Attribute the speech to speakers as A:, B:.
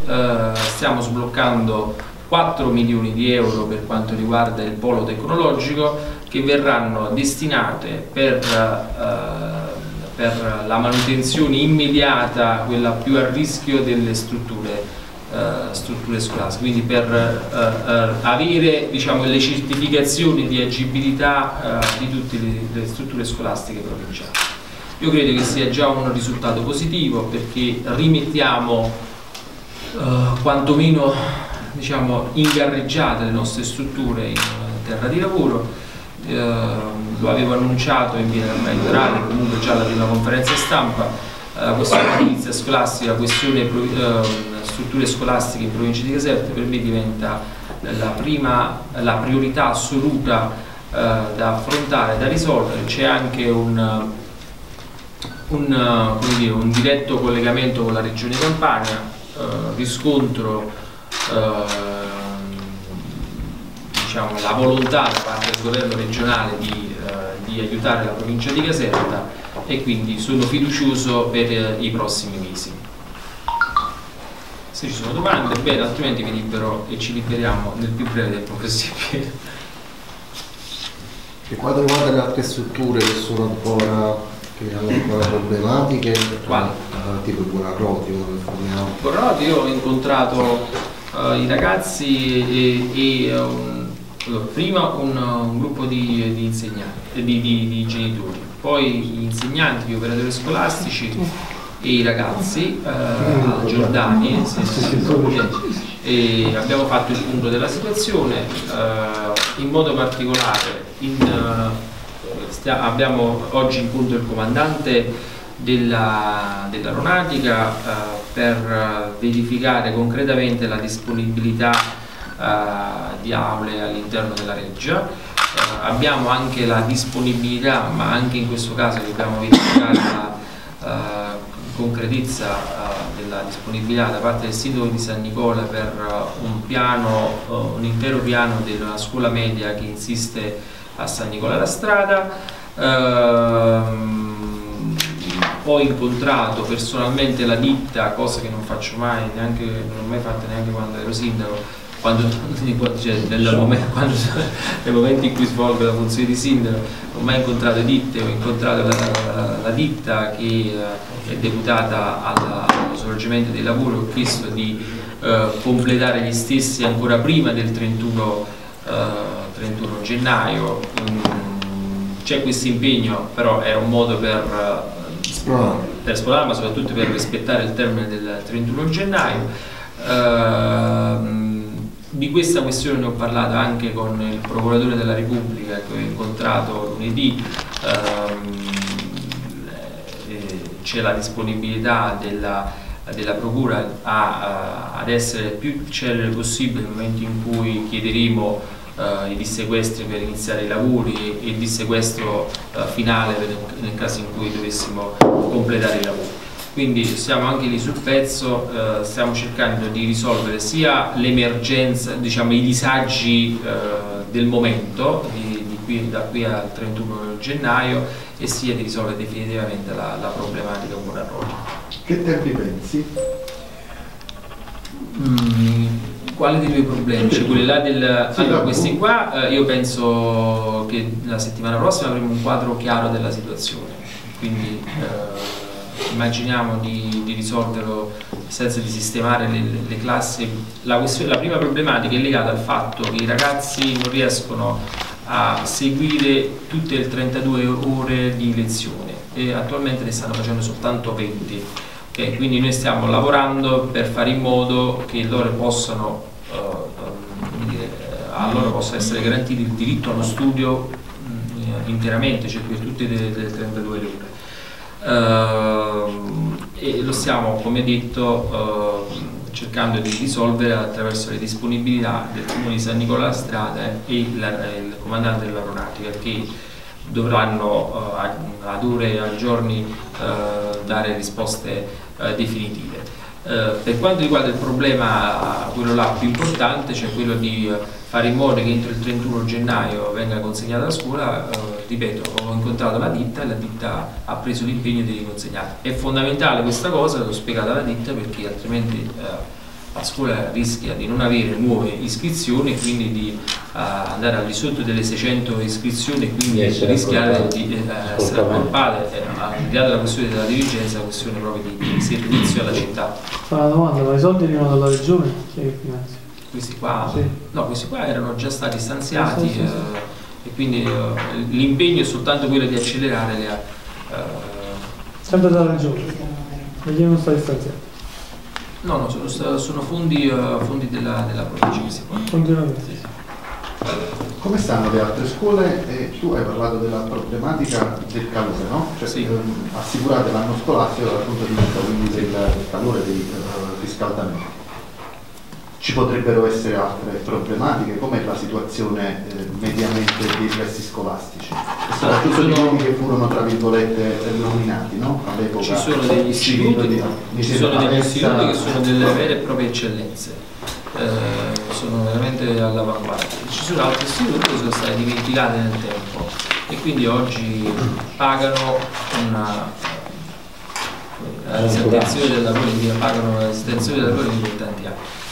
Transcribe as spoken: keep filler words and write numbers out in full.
A: eh, stiamo sbloccando quattro milioni di euro per quanto riguarda il polo tecnologico, che verranno destinate per, eh, per la manutenzione immediata, quella più a rischio delle strutture Uh, strutture scolastiche, quindi per uh, uh, avere, diciamo, le certificazioni di agibilità uh, di tutte le, le strutture scolastiche provinciali. Io credo che sia già un risultato positivo, perché rimettiamo uh, quantomeno, diciamo, in carreggiata le nostre strutture in terra di lavoro. Uh, lo avevo annunciato in via elettorale, comunque già alla prima conferenza stampa. La questione edilizia scolastica, la questione uh, strutture scolastiche in provincia di Caserta per me diventa la prima, la priorità assoluta uh, da affrontare, da risolvere. C'è anche un, un, uh, come dire, un diretto collegamento con la Regione Campania, uh, riscontro uh, diciamo, la volontà da parte del governo regionale di, uh, di aiutare la provincia di Caserta, e quindi sono fiducioso per eh, i prossimi mesi. Se ci sono domande, bene, altrimenti vi libero e ci liberiamo nel più breve tempo possibile.
B: Per quanto riguarda le altre strutture che sono ancora, che hanno ancora problematiche,
A: quali?
B: Uh, tipo Buonarroti,
A: Buonarroti, io ho incontrato uh, i ragazzi e, e um, allora, prima un, un gruppo di, di insegnanti, di, di, di genitori, poi gli insegnanti, gli operatori scolastici e i ragazzi eh, a Giordani, e abbiamo fatto il punto della situazione. Eh, in modo particolare in, uh, abbiamo oggi in punto il comandante dell'aeronautica dell uh, per verificare concretamente la disponibilità uh, di aule all'interno della Reggia. Uh, abbiamo anche la disponibilità, ma anche in questo caso dobbiamo verificare la uh, concretezza uh, della disponibilità da parte del sindaco di San Nicola per uh, un piano, uh, un intero piano della scuola media che insiste a San Nicola la Strada. Uh, ho incontrato personalmente la ditta, cosa che non faccio mai, neanche, non ho mai fatto neanche quando ero sindaco. Quando, cioè, nel, momento, quando, nel momento in cui svolgo la funzione di sindaco, ho mai incontrato ditte, ho incontrato la, la, la ditta che uh, è deputata alla, allo svolgimento dei lavori, ho chiesto di uh, completare gli stessi ancora prima del trentuno gennaio. Um, c'è questo impegno, però era un modo per, uh, per esplorare, ma soprattutto per rispettare il termine del trentuno gennaio. Uh, Di questa questione ne ho parlato anche con il procuratore della Repubblica che ho incontrato lunedì. C'è la disponibilità della, della Procura a, a, ad essere il più celere possibile nel momento in cui chiederemo uh, i dissequestri per iniziare i lavori e il dissequestro uh, finale per, nel caso in cui dovessimo completare i lavori. Quindi siamo anche lì sul pezzo, eh, stiamo cercando di risolvere sia l'emergenza, diciamo i disagi eh, del momento, di, di qui, da qui al trentuno gennaio, e sia di risolvere definitivamente la, la problematica Buonarroti.
B: Che tempi pensi?
A: Mm, quali dei due problemi? Cioè, quelli là del, sì, allora, questi qua, eh, io penso che la settimana prossima avremo un quadro chiaro della situazione, quindi eh, immaginiamo di, di risolverlo senza di sistemare le, le, le classi. La, questione, la prima problematica è legata al fatto che i ragazzi non riescono a seguire tutte le trentadue ore di lezione e attualmente ne stanno facendo soltanto venti. Okay? Quindi noi stiamo lavorando per fare in modo che loro possano, uh, dire, a loro possa essere garantito il diritto allo studio mh, interamente, cioè per tutte le, le trentadue ore. Uh, e lo stiamo, come detto, uh, cercando di risolvere attraverso le disponibilità del Comune di San Nicola la Strada e il, il comandante dell'aeronautica, che dovranno uh, ad ore e a giorni uh, dare risposte uh, definitive. Uh, per quanto riguarda il problema, quello là più importante, cioè quello di uh, fare in modo che entro il trentuno gennaio venga consegnata la scuola, uh, ripeto, ho incontrato la ditta e la ditta ha preso l'impegno di riconsegnare. È fondamentale questa cosa, l'ho spiegata alla ditta, perché altrimenti uh, la scuola rischia di non avere nuove iscrizioni e quindi di uh, andare al di sotto delle seicento iscrizioni e quindi rischiare di uh, essere accorpate, eh, al di là della questione della dirigenza, la questione proprio di, di servizio alla città.
C: Fa una domanda, ma i soldi arrivano dalla regione? Chi è che finanzia?
A: Questi qua,
C: sì.
A: no, questi qua erano già stati stanziati, sì, sì, sì, sì. Eh, e quindi uh, l'impegno è soltanto quello di accelerare le, uh,
C: sempre dalla regione, perché non stati stanziati?
A: No, no, sono, sono fondi, uh, fondi della, della provincia questi qua.
C: Fondi della provincia.
A: Sì.
B: Come stanno le altre scuole? Eh, tu hai parlato della problematica del calore, no? Cioè,
A: sì.
B: ehm, assicurate l'anno scolastico dal punto di vista quindi del, del calore, del uh, riscaldamento. Ci potrebbero essere altre problematiche? Com'è la situazione eh, mediamente dei plessi scolastici? Soprattutto di quelli che furono, tra virgolette, nominati, no? All'epoca
A: ci sono degli istituti,
B: di,
A: di ci sono degli istituti che sono delle vere e proprie eccellenze, eh, sono veramente all'avanguardia. Ci sono altri istituti che sono stati dimenticati nel tempo e quindi oggi pagano una la disattenzione del lavoro, pagano la disattenzione del lavoro di tanti anni.